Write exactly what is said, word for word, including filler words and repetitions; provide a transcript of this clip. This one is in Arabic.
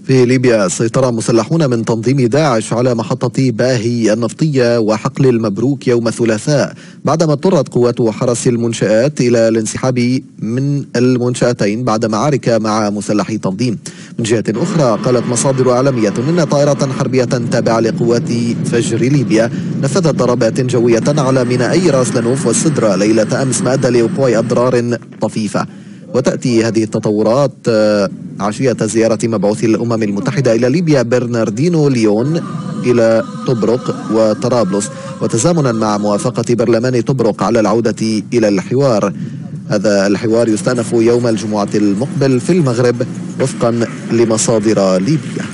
في ليبيا سيطر مسلحون من تنظيم داعش على محطة باهي النفطية وحقل المبروك يوم الثلاثاء، بعدما اضطرت قوات حرس المنشآت إلى الانسحاب من المنشأتين بعد معارك مع مسلحي التنظيم. من جهة أخرى قالت مصادر إعلامية أن طائرة حربية تابعة لقوات فجر ليبيا نفذت ضربات جوية على مينائي راس لنوف والسدرة ليلة أمس، ما أدى لوقوع أضرار طفيفة. وتأتي هذه التطورات عشية زيارة مبعوث الأمم المتحدة إلى ليبيا برناردينو ليون إلى طبرق وطرابلس، وتزامنا مع موافقة برلمان طبرق على العودة إلى الحوار. هذا الحوار يستأنف يوم الجمعة المقبل في المغرب وفقا لمصادر ليبيا.